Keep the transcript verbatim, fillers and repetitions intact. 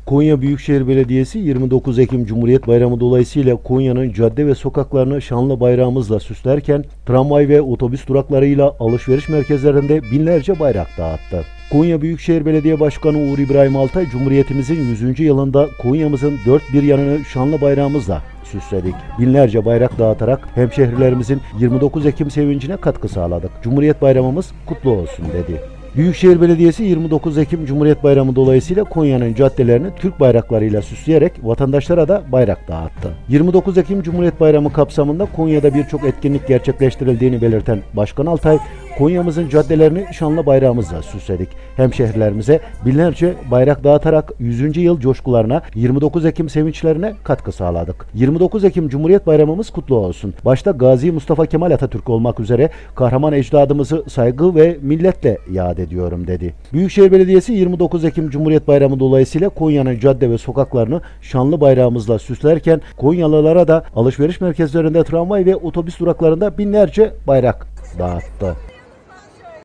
Konya Büyükşehir Belediyesi yirmi dokuz Ekim Cumhuriyet Bayramı dolayısıyla Konya'nın cadde ve sokaklarını şanlı bayrağımızla süslerken tramvay ve otobüs duraklarıyla alışveriş merkezlerinde binlerce bayrak dağıttı. Konya Büyükşehir Belediye Başkanı Uğur İbrahim Altay, Cumhuriyetimizin yüzüncü yılında Konya'mızın dört bir yanını şanlı bayrağımızla süsledik. Binlerce bayrak dağıtarak hemşehrilerimizin yirmi dokuz Ekim sevincine katkı sağladık. Cumhuriyet Bayramımız kutlu olsun dedi. Büyükşehir Belediyesi yirmi dokuz Ekim Cumhuriyet Bayramı dolayısıyla Konya'nın caddelerini Türk bayraklarıyla süsleyerek vatandaşlara da bayrak dağıttı. yirmi dokuz Ekim Cumhuriyet Bayramı kapsamında Konya'da birçok etkinlik gerçekleştirildiğini belirten Başkan Altay, Konya'mızın caddelerini şanlı bayrağımızla süsledik. Hemşehrilerimize binlerce bayrak dağıtarak yüzüncü yıl coşkularına, yirmi dokuz Ekim sevinçlerine katkı sağladık. yirmi dokuz Ekim Cumhuriyet Bayramımız kutlu olsun. Başta Gazi Mustafa Kemal Atatürk olmak üzere kahraman ecdadımızı saygı ve milletle yad ediyorum dedi. Büyükşehir Belediyesi yirmi dokuz Ekim Cumhuriyet Bayramı dolayısıyla Konya'nın cadde ve sokaklarını şanlı bayrağımızla süslerken Konyalılara da alışveriş merkezlerinde, tramvay ve otobüs duraklarında binlerce bayrak dağıttı.